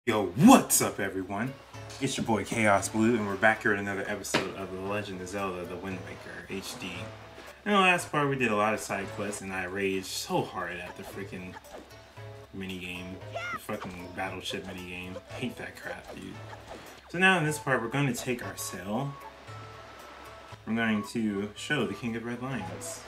Yo, what's up everyone? It's your boy Chaos Blue and we're back here with another episode of The Legend of Zelda The Wind Waker HD. In the last part we did a lot of side quests and I raged so hard at the freaking minigame. The fucking battleship minigame. Hate that crap, dude. So now in this part we're going to take our sail. I'm going to show the King of Red Lions.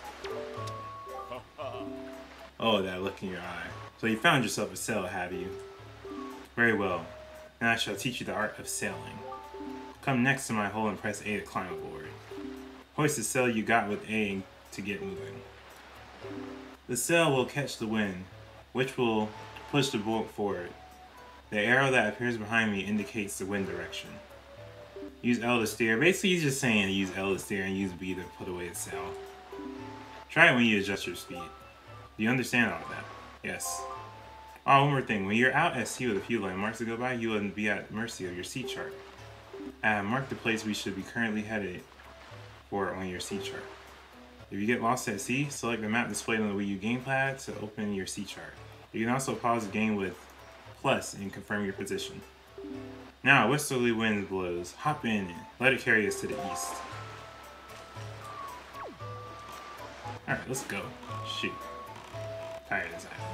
Oh, that look in your eye. So you found yourself a sail, have you? Very well. Now I shall teach you the art of sailing. Come next to my hole and press A to climb aboard. Hoist the sail you got with A to get moving. The sail will catch the wind, which will push the boat forward. The arrow that appears behind me indicates the wind direction. Use L to steer. Basically, he's just saying to use L to steer and use B to put away the sail. Try it when you adjust your speed. Do you understand all of that? Yes. Oh, one more thing. When you're out at sea with a few landmarks to go by, you will be at mercy of your sea chart. Mark the place we should be currently headed for on your sea chart. If you get lost at sea, select the map displayed on the Wii U gamepad to open your sea chart. You can also pause the game with plus and confirm your position. Now, a westerly wind blows. Hop in and let it carry us to the east. Alright, let's go. Shoot. Tired of this island.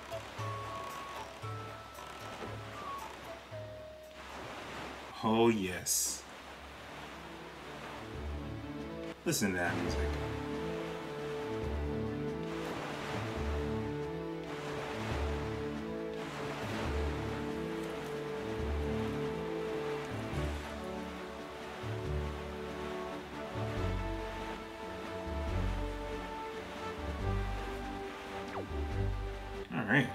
Oh yes. Listen to that music. All right.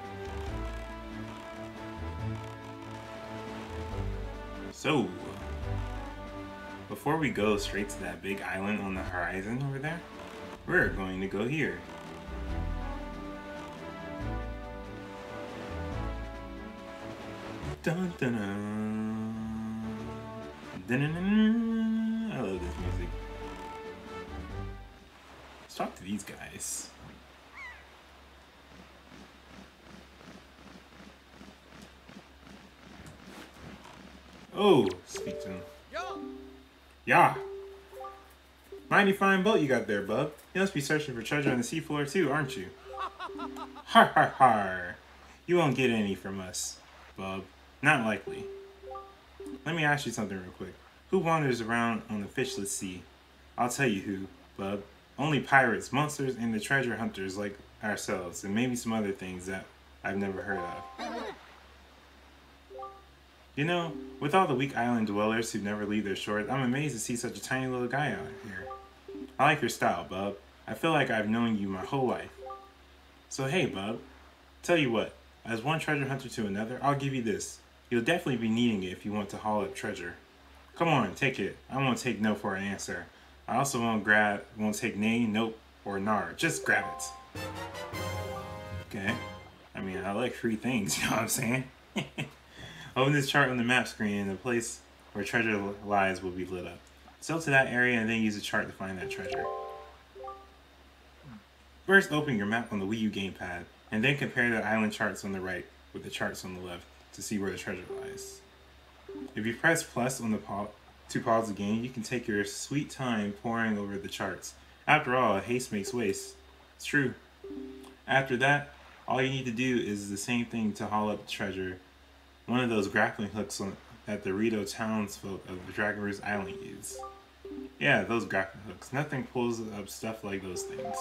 So, before we go straight to that big island on the horizon over there, we're going to go here. Dun dun dun. Dun dun dun. I love this music. Let's talk to these guys. Oh, speak to him. Yeah. Mighty fine boat you got there, bub. You must be searching for treasure on the seafloor too, aren't you? Har har har. You won't get any from us, bub. Not likely. Let me ask you something real quick. Who wanders around on the fishless sea? I'll tell you who, bub. Only pirates, monsters, and the treasure hunters like ourselves, and maybe some other things that I've never heard of. You know, with all the weak island dwellers who never leave their shores, I'm amazed to see such a tiny little guy out here. I like your style, bub. I feel like I've known you my whole life. So hey, bub. Tell you what, as one treasure hunter to another, I'll give you this. You'll definitely be needing it if you want to haul up treasure. Come on, take it. I won't take no for an answer. I also won't take nay, nope, or nar. Just grab it. Okay. I mean, I like free things, you know what I'm saying? Open this chart on the map screen and the place where treasure lies will be lit up. Sail to that area and then use the chart to find that treasure. First, open your map on the Wii U gamepad and then compare the island charts on the right with the charts on the left to see where the treasure lies. If you press plus on the to pause the game, you can take your sweet time poring over the charts. After all, haste makes waste. It's true. After that, all you need to do is the same thing to haul up the treasure. One of those grappling hooks that the Rito townsfolk of the Dragon Roost Island use. Yeah, those grappling hooks. Nothing pulls up stuff like those things.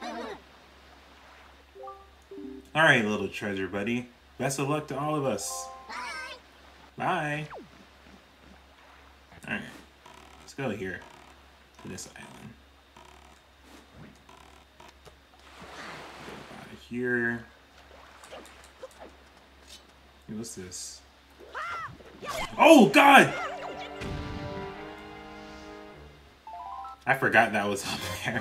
Alright, little treasure buddy. Best of luck to all of us. Bye. Alright. Let's go here. To this island. Go out of here. Hey, what's this? Oh, God! I forgot that was up there.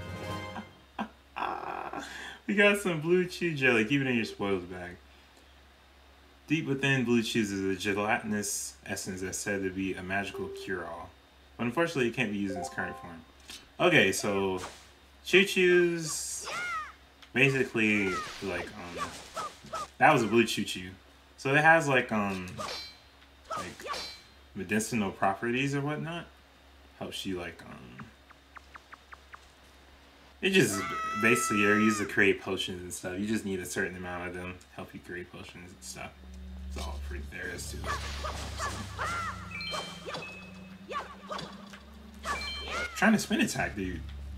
We got some blue chew jelly. Keep it in your spoils bag. Deep within blue chews is a gelatinous essence that's said to be a magical cure-all. But unfortunately, it can't be used in its current form. Okay, so Choo Choo's basically like that was a blue Choo Choo. So it has like medicinal properties or whatnot. Helps you like it just basically are used to create potions and stuff. You just need a certain amount of them to help you create potions and stuff. That's all there is to it. Trying to spin attack, dude.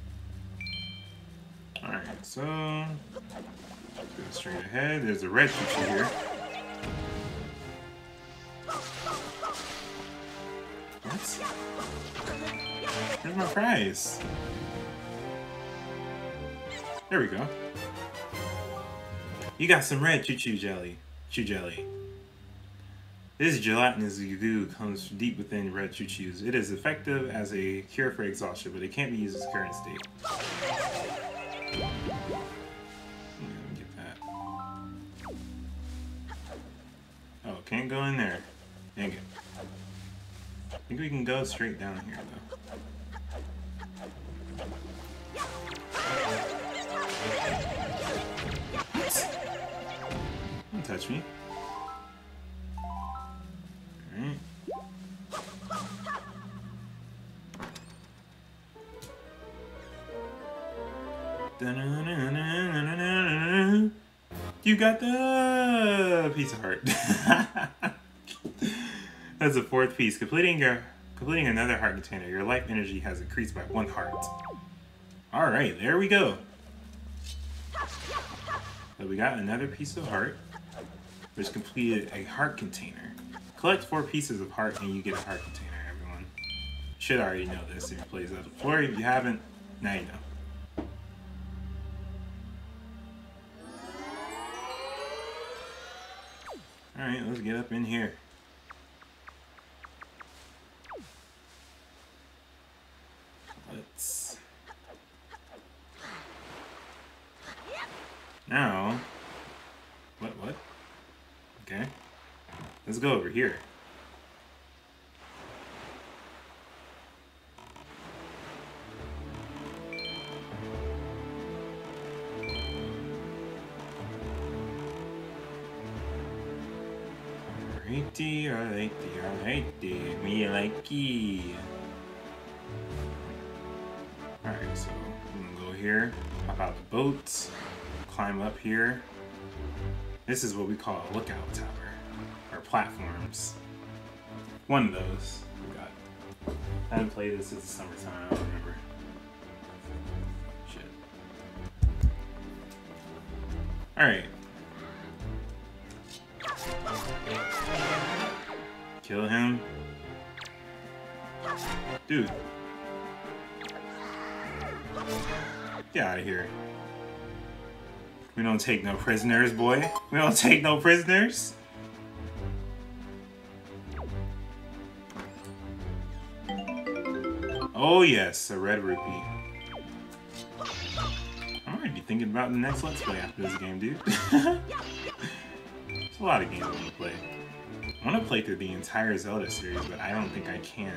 Alright, so go straight ahead. There's a red feature here. What? Where's my prize? There we go. You got some red choo-choo jelly. Chew-jelly. This gelatinous goo comes deep within red choo-choos. It is effective as a cure for exhaustion, but it can't be used in its current state. Let me get that. Oh, can't go in there. Dang it. I think we can go straight down here, though. Don't touch me. Alright. You got the piece of heart. That's the fourth piece. Completing another heart container. Your life energy has increased by 1 heart. Alright, there we go. So we got another piece of heart. Which completed a heart container. Collect 4 pieces of heart and you get a heart container, everyone. Should already know this if you played Zelda before. If you haven't, now you know. Alright, let's get up in here. Let's... Now... What? Okay. Let's go over here. Alrighty, me likey. Alright, so I'm gonna go here, hop out the boat, climb up here. This is what we call a lookout tower, or platforms. One of those we got. I haven't played this since the summertime, I don't remember. Shit. Alright. Kill him. Dude. Get out of here. We don't take no prisoners, boy. We don't take no prisoners. Oh yes, a red rupee. I might be thinking about the next Let's Play after this game, dude. There's a lot of games I want to play. I want to play through the entire Zelda series, but I don't think I can.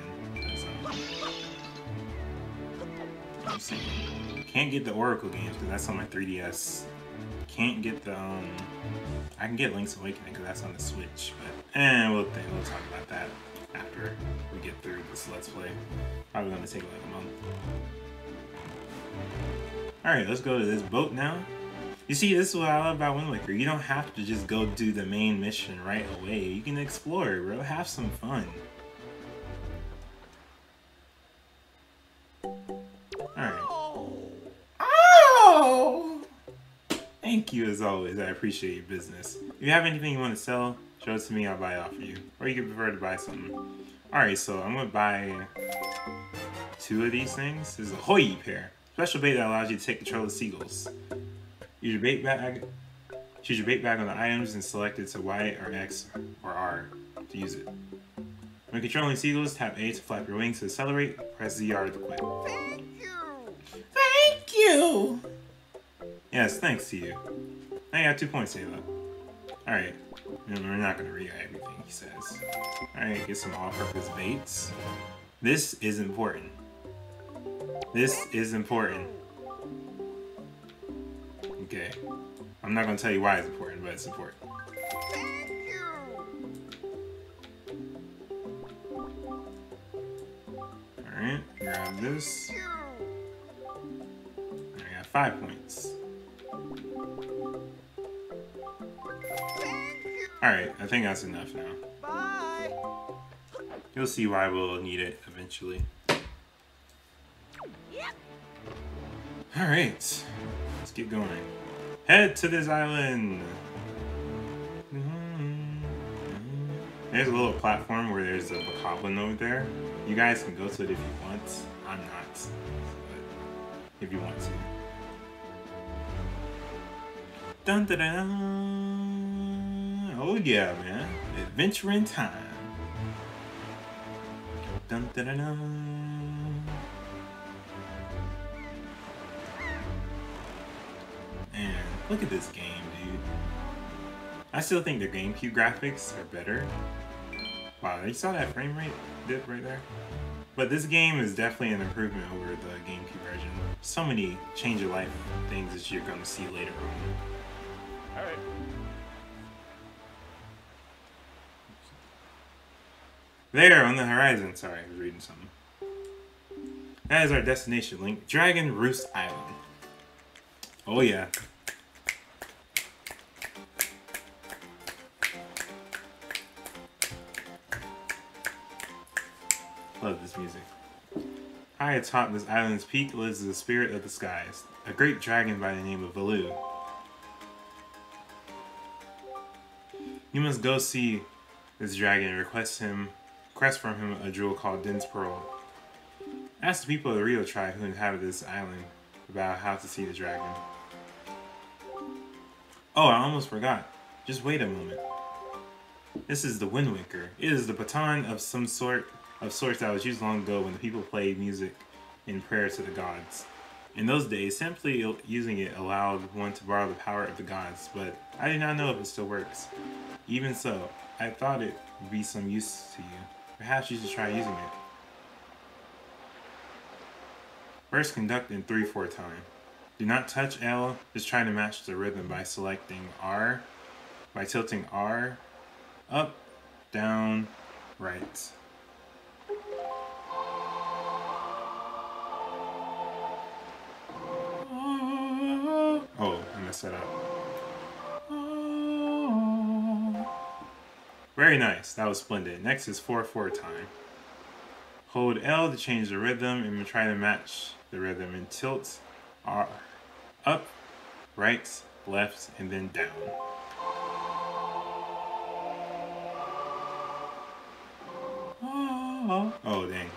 I'm saying, can't get the Oracle games because that's on my 3DS. Can't get the I can get Link's Awakening because that's on the Switch, but we'll talk about that after we get through this Let's Play. Probably gonna take like a month. Alright, let's go to this boat now. You see, this is what I love about Wind Waker. You don't have to just go do the main mission right away. You can explore, bro. Have some fun. Alright. Oh! Thank you as always. I appreciate your business. If you have anything you want to sell, show it to me. I'll buy it off of you. Or you can prefer to buy something. Alright, so I'm going to buy 2 of these things. This is a Hoi pair. Special bait that allows you to take control of seagulls. Use your bait bag. Choose your bait bag on the items and select it to Y or X or R to use it. When controlling seagulls, tap A to flap your wings to accelerate. Press ZR to quit. Thank you! Thank you! Yes, thanks to you. I got 2 points, Ava. Alright. We're not going to read everything he says. Alright, get some all-purpose baits. This is important. This is important. Okay. I'm not going to tell you why it's important, but it's important. Thank you! Alright, grab this. I got 5 points. Alright, I think that's enough now. Bye. You'll see why we'll need it eventually. Yep. Alright, let's get going. Head to this island! There's a little platform where there's a bokoblin over there. You guys can go to it if you want. I'm not, but if you want to. Dun dun dun! Oh yeah, man! Adventure in time. Dun dun dun dun! Man, look at this game, dude. I still think the GameCube graphics are better. Wow, you saw that frame rate dip right there? But this game is definitely an improvement over the GameCube version. So many change of life things that you're going to see later on. Alright. There, on the horizon. Sorry, I was reading something. That is our destination, Link. Dragon Roost Island. Oh yeah. Love this music. High atop this island's peak lives the spirit of the skies, a great dragon by the name of Valoo. You must go see this dragon and request from him a jewel called Din's Pearl. Ask the people of the Rio tribe who inhabit this island about how to see the dragon. Oh, I almost forgot. Just wait a moment. This is the Wind Waker. It is the baton of sorts that was used long ago when the people played music in prayer to the gods. In those days, simply using it allowed one to borrow the power of the gods, but I do not know if it still works. Even so, I thought it would be some use to you. Perhaps you should try using it. First, conduct in 3/4 time. Do not touch L, just try to match the rhythm by selecting R, by tilting R, up, down, right. Oh, I messed that up. Very nice, that was splendid. Next is 4/4 time. Hold L to change the rhythm and try to match the rhythm and tilt R. Up, right, left, and then down. Oh, dang.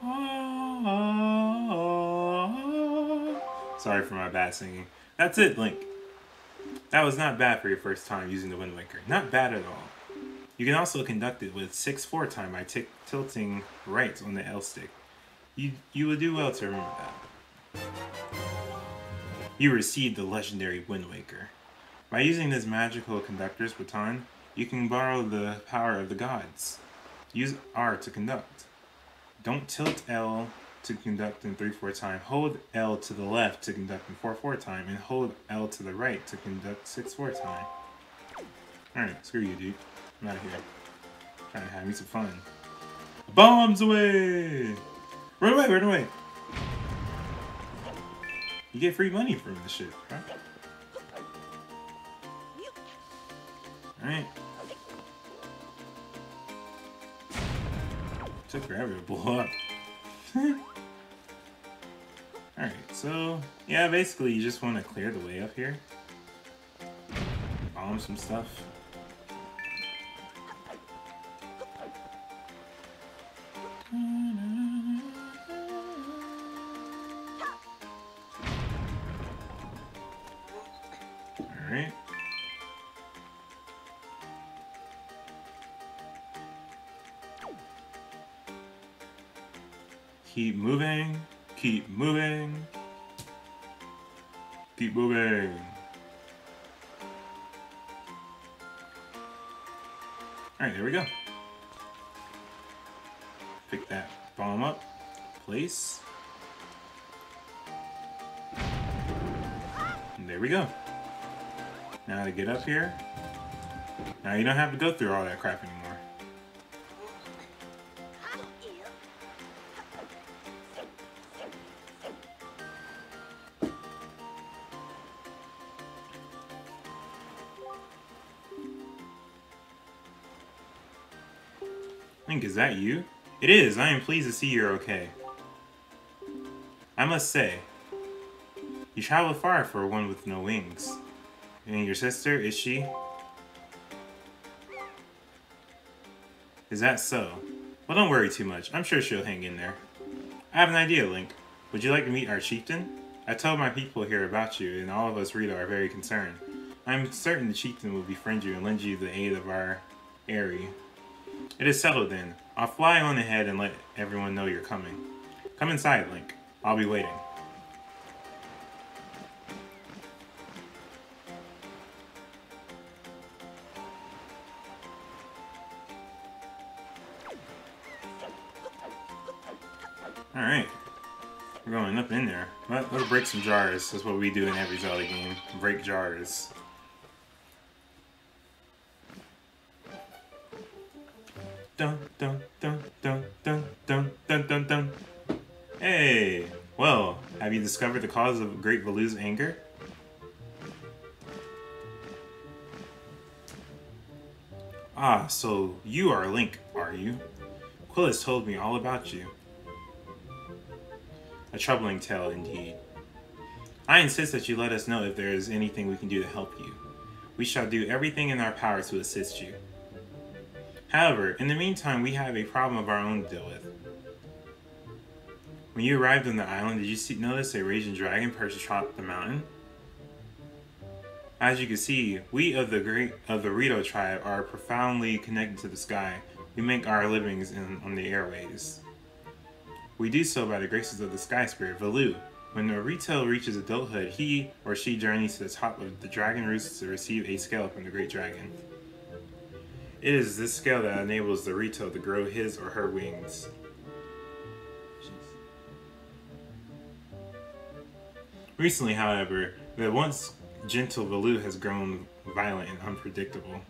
Sorry for my bad singing. That's it, Link. That was not bad for your first time using the Wind Waker. Not bad at all. You can also conduct it with 6/4 time by tilting right on the L stick. You will do well to remember that. You received the legendary Wind Waker. By using this magical conductor's baton, you can borrow the power of the gods. Use R to conduct. Don't tilt L to conduct in 3/4 time. Hold L to the left to conduct in 4/4 time, and hold L to the right to conduct 6/4 time. Alright, screw you, dude. I'm out of here. Trying to have me some fun. Bombs away! Run away, run away! You get free money from this shit, right? Alright. Took forever to blow up. Alright, so yeah, basically you just want to clear the way up here. Bomb some stuff. Alright. Keep moving. Keep moving. Keep moving. Alright, there we go. Pick that bomb up. Place. And there we go. Now to get up here. Now you don't have to go through all that crap anymore. Link, is that you? It is. I am pleased to see you're okay. I must say, you traveled far for one with no wings. And your sister, is she? Is that so? Well, don't worry too much. I'm sure she'll hang in there. I have an idea, Link. Would you like to meet our chieftain? I told my people here about you, and all of us Rito are very concerned. I'm certain the chieftain will befriend you and lend you the aid of our Aerie. It is settled then. I'll fly on ahead and let everyone know you're coming. Come inside, Link. I'll be waiting. Alright. We're going up in there. Let's break some jars. That's what we do in every Zelda game. Break jars. Dun dun dun dun dun dun dun dun dun. Hey! Well, have you discovered the cause of Great Valu's anger? Ah, so you are Link, are you? Quill has told me all about you. A troubling tale indeed. I insist that you let us know if there is anything we can do to help you. We shall do everything in our power to assist you. However, in the meantime, we have a problem of our own to deal with. When you arrived on the island, did you notice a raging dragon perched atop the mountain? As you can see, we of the Rito tribe are profoundly connected to the sky. We make our livings on the airways. We do so by the graces of the sky spirit, Valu. When the Rito reaches adulthood, he or she journeys to the top of the dragon roost to receive a scale from the great dragon. It is this scale that enables the Rito to grow his or her wings. Recently, however, the once gentle Valu has grown violent and unpredictable.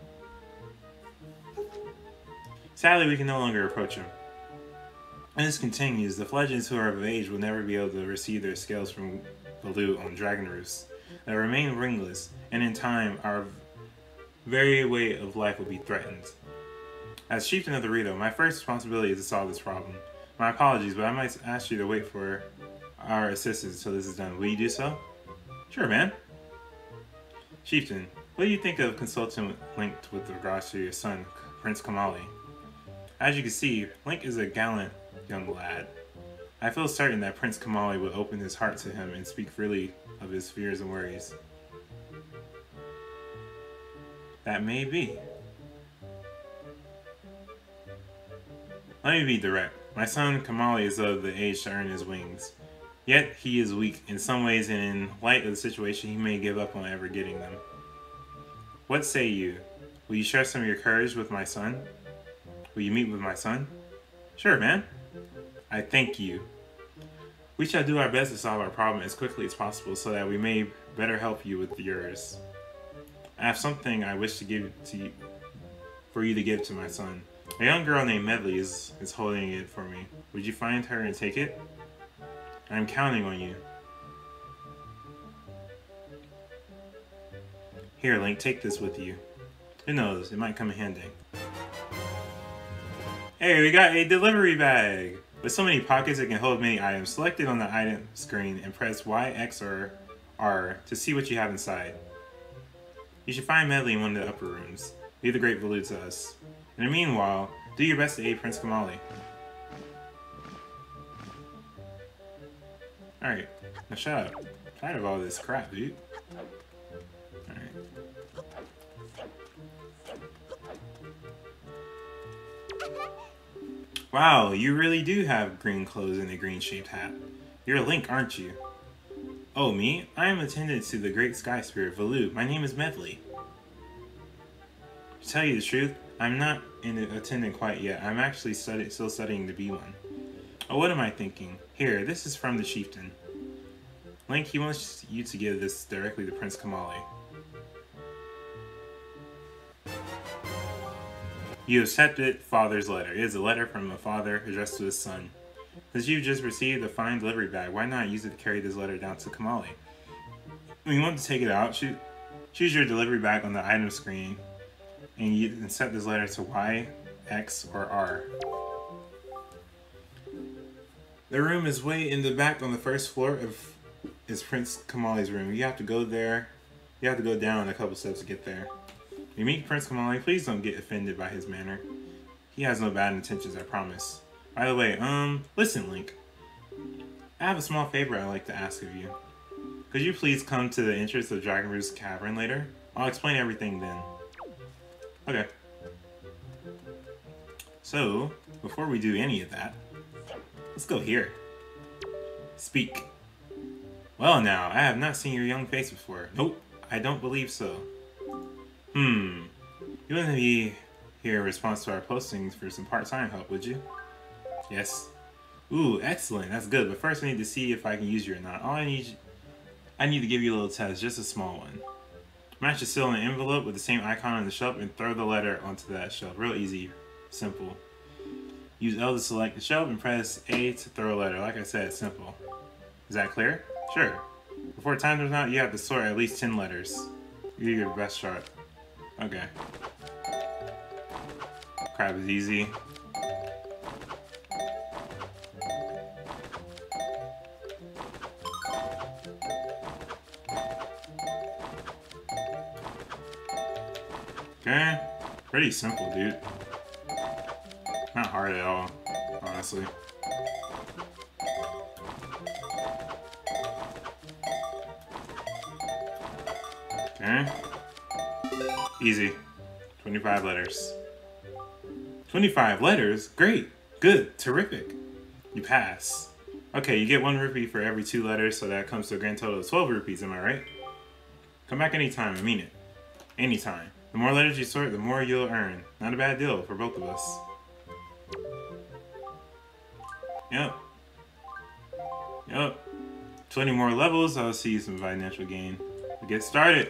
Sadly, we can no longer approach him. As this continues, the fledglings who are of age will never be able to receive their scales from Valu on Dragon Roost. They remain wingless, and in time, our very way of life will be threatened. As chieftain of the Rito, my first responsibility is to solve this problem. My apologies, but I might ask you to wait for our assistance until this is done. Will you do so? Sure, man. Chieftain, what do you think of consulting Link with regards to your son, Prince Komali? As you can see, Link is a gallant young lad. I feel certain that Prince Komali would open his heart to him and speak freely of his fears and worries. That may be. Let me be direct. My son Komali is of the age to earn his wings. Yet he is weak in some ways, and in light of the situation, he may give up on ever getting them. What say you? Will you share some of your courage with my son? Will you meet with my son? Sure, man. I thank you. We shall do our best to solve our problem as quickly as possible so that we may better help you with yours. I have something I wish to give to you, for you to give to my son. A young girl named Medli is holding it for me. Would you find her and take it? I'm counting on you. Here, Link, take this with you. Who knows, it might come in handy. Hey, we got a delivery bag! With so many pockets, it can hold many items. Select it on the item screen and press Y, X, or R to see what you have inside. You should find Medli in one of the upper rooms. Leave the Great Valu to us. In the meanwhile, do your best to aid Prince Komali. Alright, now shut up. I'm tired of all this crap, dude. Alright. Wow, you really do have green clothes and a green-shaped hat. You're Link, aren't you? Oh, me? I am attendant to the Great Sky Spirit, Valu. My name is Medli. To tell you the truth, I'm not an attendant quite yet. I'm actually still studying to be one. Oh, what am I thinking? Here, this is from the chieftain. Link, he wants you to give this directly to Prince Komali. You accepted Father's letter. It is a letter from a father addressed to his son. Since you've just received a fine delivery bag, why not use it to carry this letter down to Komali? When you want to take it out, choose your delivery bag on the item screen, and you send this letter to Y, X, or R. The room is way in the back on the first floor of Prince Kamali's room. You have to go there. You have to go down a couple steps to get there. When you meet Prince Kamali, please don't get offended by his manner. He has no bad intentions, I promise. By the way, listen, Link. I have a small favor I'd like to ask of you. Could you please come to the entrance of Dragon Roost Cavern later? I'll explain everything then. Okay. So, before we do any of that, let's go here. Speak. Well now, I have not seen your young face before. Nope, I don't believe so. You wouldn't be here in response to our postings for some part-time help, would you? Yes. Ooh, excellent, that's good, but first I need to see if I can use you or not. I need to give you a little test, just a small one. Match the seal in an envelope with the same icon on the shelf and throw the letter onto that shelf. Real easy, simple. Use L to select the shelf and press A to throw a letter. Like I said, simple. Is that clear? Sure. Before time runs out, you have to sort at least 10 letters. You do your best shot. Okay. Crab is easy. Okay. Pretty simple, dude. Not hard at all, honestly. Okay. Easy. 25 letters. 25 letters? Great. Good. Terrific. You pass. Okay, you get 1 rupee for every 2 letters, so that comes to a grand total of 12 rupees, am I right? Come back anytime, I mean it. Anytime. The more letters you sort, the more you'll earn. Not a bad deal for both of us. Yep. 20 more levels, I'll see some financial gain. Get started.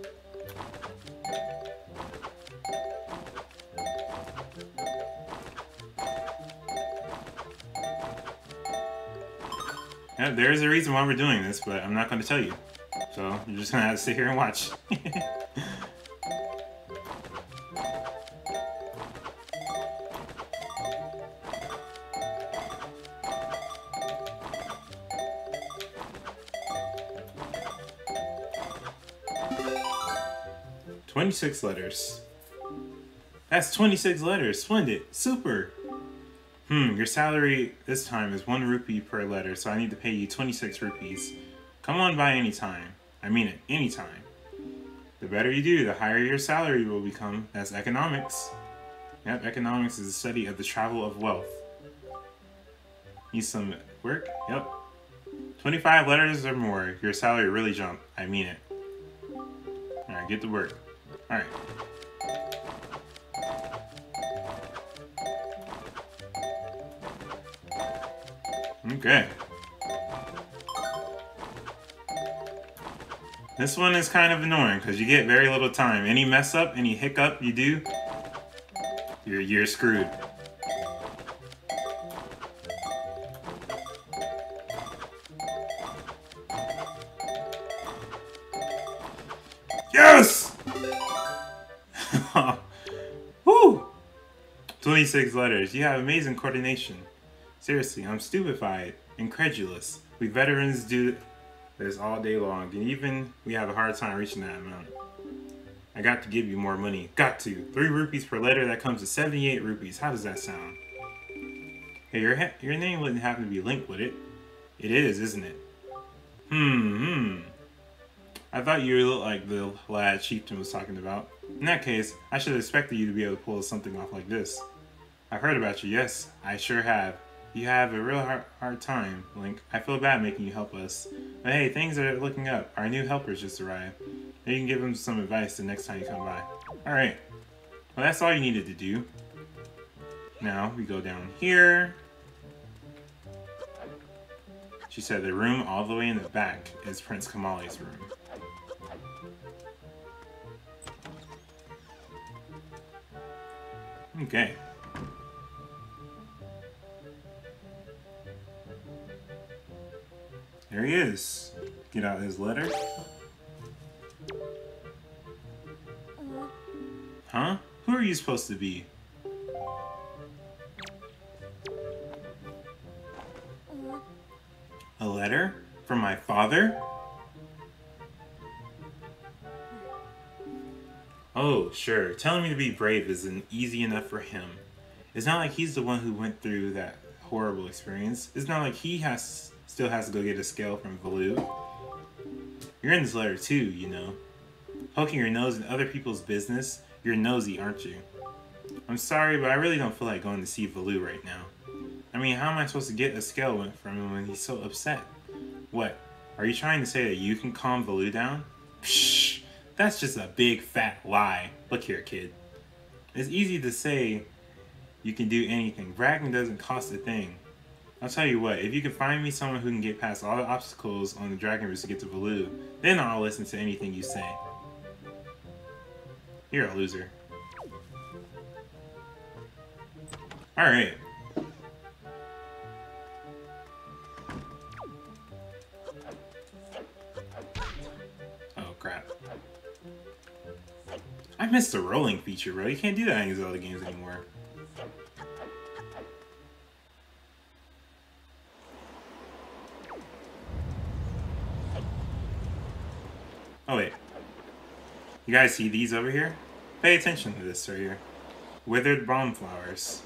Yep, there's a reason why we're doing this, but I'm not going to tell you. So, you're just going to have to sit here and watch. 26 letters. That's 26 letters. Splendid. Super. Your salary this time is 1 rupee per letter, so I need to pay you 26 rupees. Come on by anytime. I mean it, anytime. The better you do, the higher your salary will become. That's economics. Yep, economics is the study of the travel of wealth. Need some work? Yep. 25 letters or more, your salary really jump. I mean it. Alright, get to work. Alright. Okay. This one is kind of annoying because you get very little time. Any mess up, any hiccup you do, you're screwed. Yes! Woo! 26 letters. You have amazing coordination. Seriously, I'm stupefied, incredulous. We veterans do this all day long, and even we have a hard time reaching that amount. I got to give you more money. Got to. 3 rupees per letter, that comes to 78 rupees. How does that sound? Hey, your name wouldn't happen to be linked with it. It is, isn't it? I thought you looked like the lad Chieftain was talking about. In that case, I should have expected you to be able to pull something off like this. I've heard about you, yes, I sure have. You have a real hard time, Link. I feel bad making you help us. But hey, things are looking up. Our new helpers just arrived. Maybe you can give them some advice the next time you come by. Alright. Well, that's all you needed to do. Now, we go down here. She said the room all the way in the back is Prince Kamali's room. Okay. There he is. Get out his letter. Huh? Who are you supposed to be? A letter? From my father? Oh, sure. Telling me to be brave isn't easy enough for him. It's not like he's the one who went through that horrible experience. It's not like he still has to go get a scale from Valoo. You're in this letter too, you know. Poking your nose in other people's business. You're nosy, aren't you? I'm sorry, but I really don't feel like going to see Valoo right now. I mean, how am I supposed to get a scale from him when he's so upset? What? Are you trying to say that you can calm Valoo down? Psh! That's just a big fat lie. Look here, kid. It's easy to say you can do anything. Bragging doesn't cost a thing. I'll tell you what, if you can find me someone who can get past all the obstacles on the Dragon Roost to get to Valoo, then I'll listen to anything you say. You're a loser. Alright. Oh, crap. I missed the rolling feature, bro. You can't do that in Zelda games anymore. Oh, wait. You guys see these over here? Pay attention to this right here. Withered bomb flowers.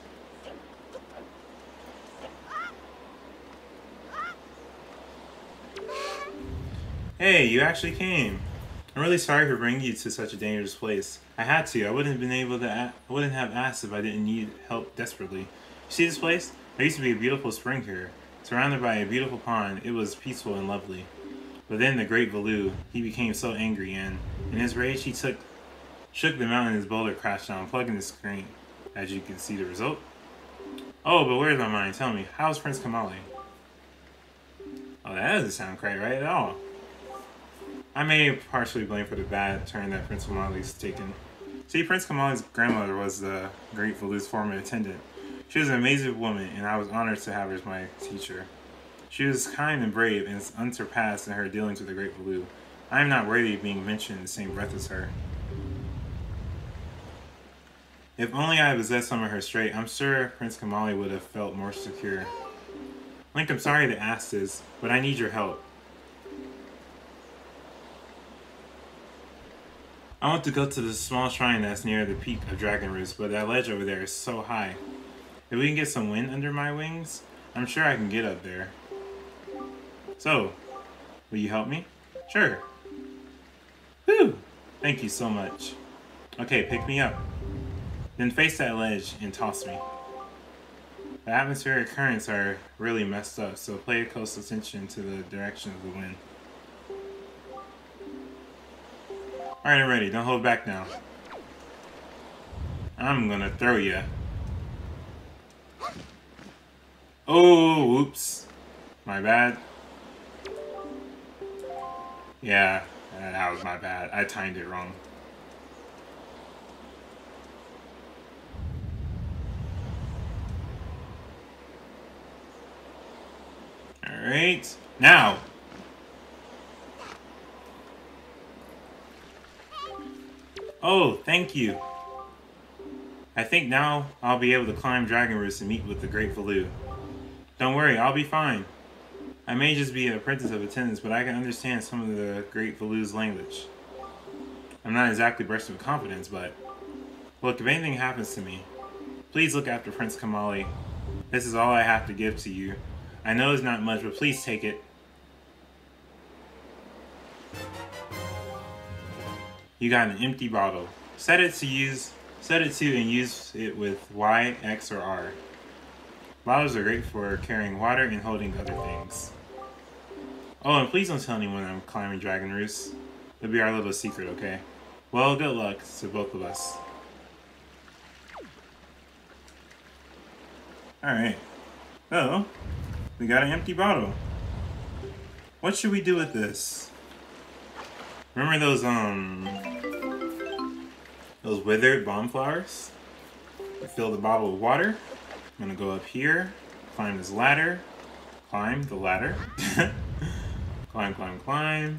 Hey, you actually came. I'm really sorry for bringing you to such a dangerous place. I had to. I wouldn't have been able to. I wouldn't have asked if I didn't need help desperately. You see this place? There used to be a beautiful spring here, surrounded by a beautiful pond. It was peaceful and lovely. But then the great Valoo, he became so angry, and in his rage, he shook the mountain. His boulder crashed down, plugging the screen. As you can see, the result. Oh, but where's my mind? Tell me, how's Prince Komali? Oh, that doesn't sound quite right at all. I may partially blame for the bad turn that Prince Komali's taken. See, Prince Komali's grandmother was the great Valoo's former attendant. She was an amazing woman, and I was honored to have her as my teacher. She was kind and brave, and unsurpassed in her dealings with the great Valoo. I am not worthy of being mentioned in the same breath as her. If only I had possessed some of her strength, I'm sure Prince Komali would have felt more secure. Link, I'm sorry to ask this, but I need your help. I want to go to the small shrine that's near the peak of Dragon Roost, but that ledge over there is so high. If we can get some wind under my wings, I'm sure I can get up there. So, will you help me? Sure. Whew! Thank you so much. Okay, pick me up. Then face that ledge and toss me. The atmospheric currents are really messed up, so pay close attention to the direction of the wind. Alright, I'm ready. Don't hold back now. I'm gonna throw ya. Oh, oops. My bad. Yeah, that was my bad. I timed it wrong. Alright, now! Oh, thank you. I think now I'll be able to climb Dragon Roost and meet with the Great Valoo. Don't worry, I'll be fine. I may just be an apprentice of attendance, but I can understand some of the Great Valoo's language. I'm not exactly bursting with confidence, but... Look, if anything happens to me, please look after Prince Komali. This is all I have to give to you. I know it's not much, but please take it. You got an empty bottle. Set it to and use it with Y, X, or R. Bottles are great for carrying water and holding other things. Oh, and please don't tell anyone I'm climbing Dragon Roost. It'll be our little secret, okay? Well, good luck to both of us. Alright. So, we got an empty bottle. What should we do with this? Remember those withered bomb flowers? Fill the bottle with water. I'm gonna go up here, climb this ladder, climb the ladder, climb, climb, climb.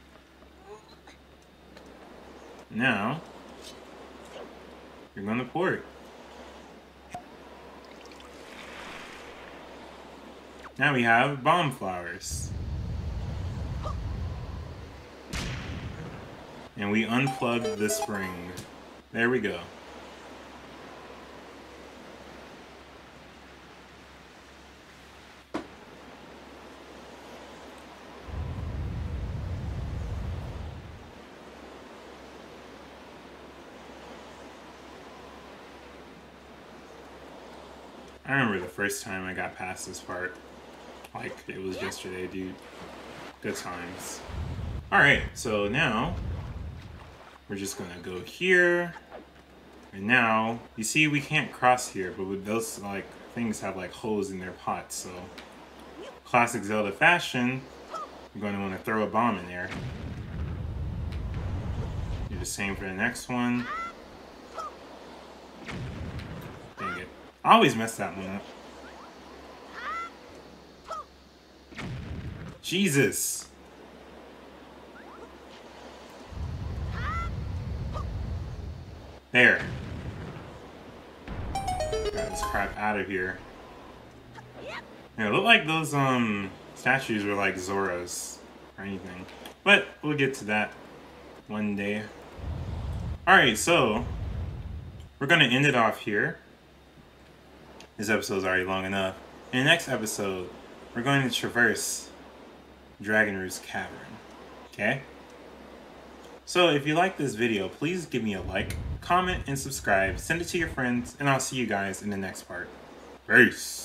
Now, you're gonna pour it. Now we have bomb flowers. And we unplugged the spring. There we go. I remember the first time I got past this part. Like, it was yesterday, dude. Good times. Alright, so now we're just gonna go here. And now, you see we can't cross here, but with those, like, things have, like, holes in their pots, so... Classic Zelda fashion, you're going to want to throw a bomb in there. Do the same for the next one. Dang it. I always mess that one up. Jesus! There. Got this crap out of here. Yeah, it looked like those statues were like Zora's or anything. But we'll get to that one day. Alright, so we're gonna end it off here. This episode's already long enough. In the next episode, we're going to traverse Dragon Roost Cavern. Okay? So if you like this video, please give me a like, comment, and subscribe. Send it to your friends, and I'll see you guys in the next part. Peace!